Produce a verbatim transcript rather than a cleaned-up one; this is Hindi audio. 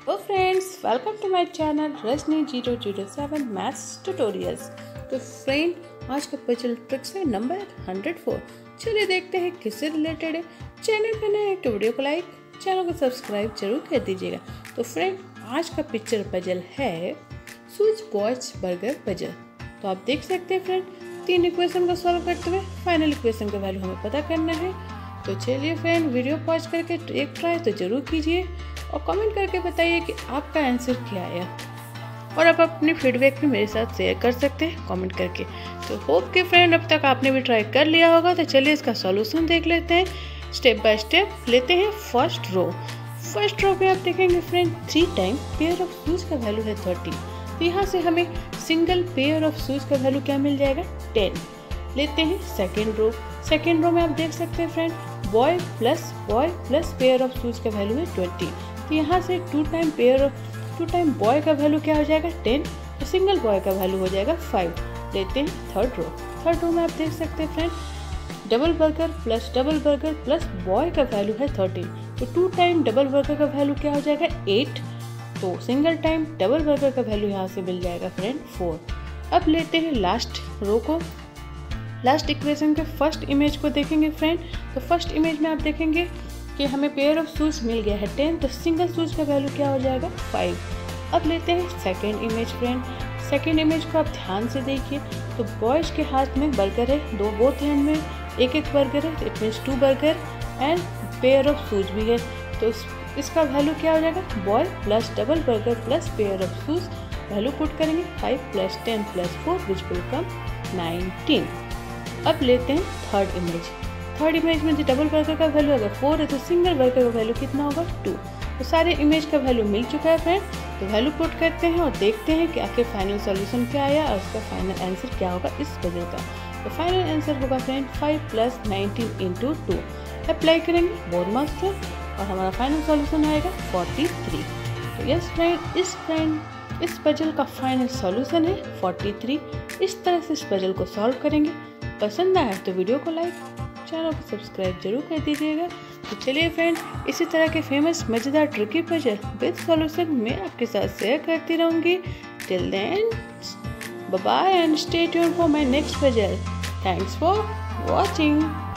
Hello friends, welcome to my channel Rajni zero zero seven maths tutorials. तो फ्रेंड, आज का पजल ट्रिक्स है नंबर हंड्रेड फोर। चलिए देखते हैं किससे रिलेटेड है। चैनल पे नए हैं तो वीडियो को लाइक, चैनल को सब्सक्राइब जरूर कर दीजिएगा। तो फ्रेंड, आज का पिक्चर पजल है स्विच बॉयज बर्गर पजल। तो आप देख सकते हैं फ्रेंड, तीन इक्वेशन को सॉल्व करते हुए फाइनल इक्वेशन का वैल्यू हमें पता करना है। तो चलिए फ्रेंड, वीडियो पॉज करके एक ट्राई तो जरूर कीजिए और कमेंट करके बताइए कि आपका आंसर क्या आया। और आप अपनी फीडबैक भी मेरे साथ शेयर कर सकते हैं कमेंट करके। तो होप कि फ्रेंड अब तक आपने भी ट्राई कर लिया होगा। तो चलिए इसका सॉल्यूशन देख लेते हैं स्टेप बाय स्टेप। लेते हैं फर्स्ट रो। फर्स्ट रो पे आप देखेंगे friend, three time pair of shoes का वैल्यू है थर्टी। तो यहाँ से हमें सिंगल पेयर ऑफ शूज का वैल्यू क्या मिल जाएगा, टेन। लेते हैं सेकेंड रो। सेकेंड रो में आप देख सकते हैं friend, boy plus boy plus pair of shoes का वैल्यू है ट्वेंटी। तो यहाँ से two time pair two time boy का वैल्यू क्या हो जाएगा, टेन। तो सिंगल बॉय का वैल्यू हो जाएगा फाइव। लेते हैं थर्ड रो। थर्ड रो में आप देख सकते हैं friend, double burger plus double burger plus boy का वैल्यू है थर्टीन। तो टू टाइम डबल बर्गर का वैल्यू क्या हो जाएगा, एट। तो सिंगल टाइम डबल बर्गर का वैल्यू यहाँ से मिल जाएगा फ्रेंड फोर। अब लेते हैं लास्ट रो को। लास्ट इक्वेशन के फर्स्ट इमेज को देखेंगे फ्रेंड। तो फर्स्ट इमेज में आप देखेंगे कि हमें पेयर ऑफ शूज मिल गया है टेन। तो सिंगल शूज का वैल्यू क्या हो जाएगा, फाइव। अब लेते हैं second image friend. Second image को आप ध्यान से देखिए। तो बॉयज के हाथ में बर्गर है, दो बोथ हैंड में एक एक बर्गर है। It means two burger and pair of shoes भी है। तो इसका वैल्यू क्या हो जाएगा, boy plus double burger plus pair of shoes. Value put करेंगे five plus ten plus four which will come nineteen. अब लेते हैं थर्ड इमेज। थर्ड इमेज में जो डबल बर्गर का वैल्यू अगर फोर है तो सिंगल बर्गर का वैल्यू कितना होगा, टू। तो सारे इमेज का वैल्यू मिल चुका है फ्रेंड। तो वैल्यू पुट करते हैं और देखते हैं कि आखिर फाइनल सॉल्यूशन क्या आया और उसका फाइनल आंसर क्या होगा इस पजल का। तो फाइनल आंसर होगा friend five plus nineteen into two. Apply करेंगे बोर्ड मास्टर और हमारा फाइनल सॉल्यूशन आएगा फोर्टी थ्री। तो यस फ्रेंड, इस फ्रेंड इस पजल का फाइनल सॉल्यूशन है फोर्टी थ्री। इस तरह से इस पजल को सॉल्व करेंगे। पसंद आया तो वीडियो को लाइक, चैनल को सब्सक्राइब जरूर कर दीजिएगा। तो चलिए फ्रेंड, इसी तरह के फेमस मज़ेदार ट्रिकी पजल विद सॉल्यूशन मैं आपके साथ शेयर करती रहूँगी। Till then bye bye and stay tuned for my next puzzle. Thanks for watching.